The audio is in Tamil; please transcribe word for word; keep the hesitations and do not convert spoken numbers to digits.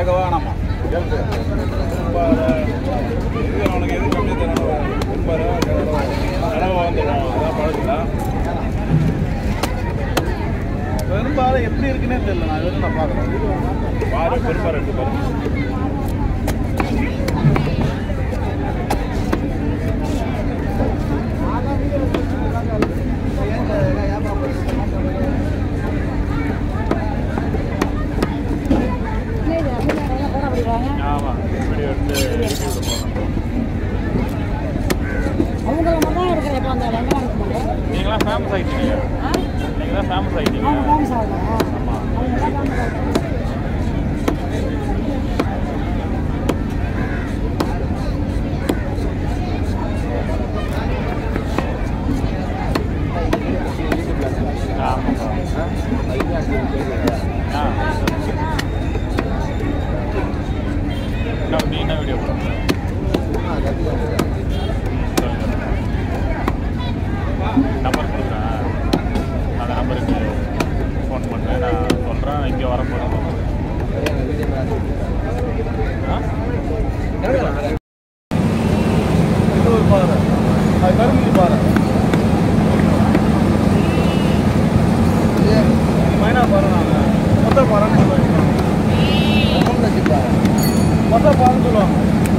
கேட்கவா வேணாமா கேட்கு இது அவனுக்கு எது கம்மியாக தரணும் முப்பது ரூபா கடவை வந்துடும் அதான் பழக்கல பெரும்பாறை எப்படி இருக்குன்னே தெரியல நான் இது நான் பார்க்குறேன் பாரு பெரும்பாறை இருக்கு பாரு ஆமாம் இப்படி வந்து நீங்களாம் ஃபேமஸ் ஆகிட்டீங்க நீங்களாம் ஃபேமஸ் ஆகிட்டீங்க ஆமாம் நீ என்ன வீடியோ போடுறேன் நம்பர் கொடுக்குறேன் அந்த நம்பருக்கு ஃபோன் பண்ணுறேன் நான் சொல்கிறேன் இங்கே வர போகிறேன் பாரு அது கரும்பு பாரு மைனா பாரு நாங்கள் மொத்த பாருன்னு சொல்லுவாங்க மொத்த பாருன்னு சொல்லுவாங்க